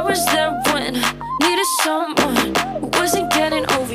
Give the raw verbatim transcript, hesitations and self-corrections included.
was there when I needed someone who wasn't getting over